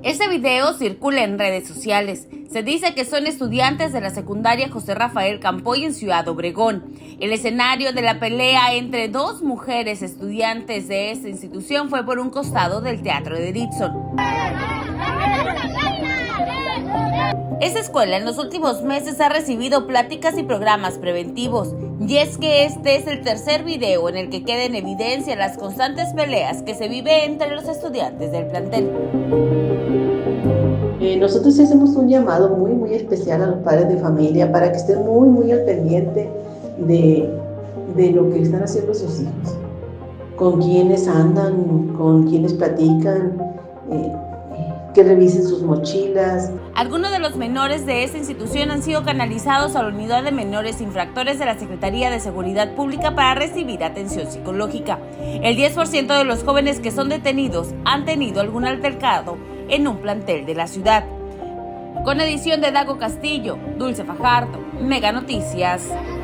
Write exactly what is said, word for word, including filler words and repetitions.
Este video circula en redes sociales. Se dice que son estudiantes de la secundaria José Rafael Campoy en Ciudad Obregón. El escenario de la pelea entre dos mujeres estudiantes de esta institución fue por un costado del Teatro de Dixon. Esta escuela en los últimos meses ha recibido pláticas y programas preventivos, y es que este es el tercer video en el que queda en evidencia las constantes peleas que se vive entre los estudiantes del plantel. Eh, nosotros hacemos un llamado muy muy especial a los padres de familia para que estén muy muy al pendiente de, de lo que están haciendo sus hijos, con quienes andan, con quienes platican, eh, que revisen sus mochilas. Algunos de los menores de esta institución han sido canalizados a la unidad de menores infractores de la Secretaría de Seguridad Pública para recibir atención psicológica. El diez por ciento de los jóvenes que son detenidos han tenido algún altercado en un plantel de la ciudad. Con edición de Dago Castillo, Dulce Fajardo, Mega Noticias.